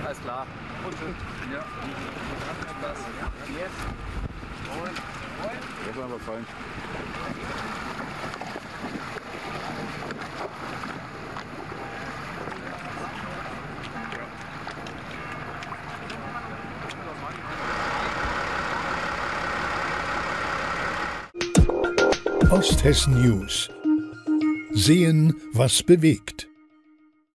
Alles klar. Und schön. Ja. Das. Yes. Das war aber fein. Osthessen News. Sehen, was bewegt.